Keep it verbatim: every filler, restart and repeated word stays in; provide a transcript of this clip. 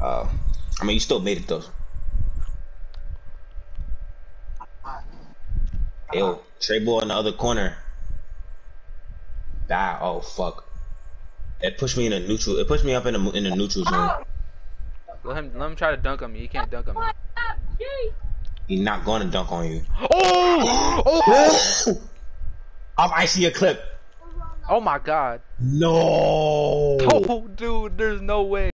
Uh, I mean, you still made it though. Yo, Trey ball in the other corner. Die. Oh fuck. It pushed me in a neutral. It pushed me up in the in the neutral zone. Let him let him try to dunk on me. He can't dunk on me. He's not going to dunk on you. Oh! Oh! I see a clip. Oh my god. No. Oh, dude, there's no way.